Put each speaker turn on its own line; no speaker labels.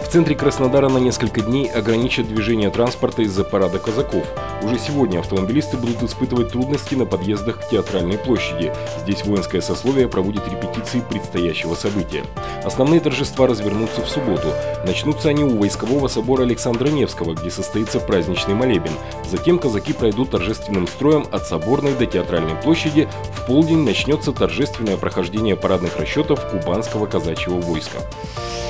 В центре Краснодара на несколько дней ограничат движение транспорта из-за парада казаков. Уже сегодня автомобилисты будут испытывать трудности на подъездах к Театральной площади. Здесь воинское сословие проводит репетиции предстоящего события. Основные торжества развернутся в субботу. Начнутся они у Войскового собора Александра Невского, где состоится праздничный молебен. Затем казаки пройдут торжественным строем от Соборной до Театральной площади. В полдень начнется торжественное прохождение парадных расчетов Кубанского казачьего войска.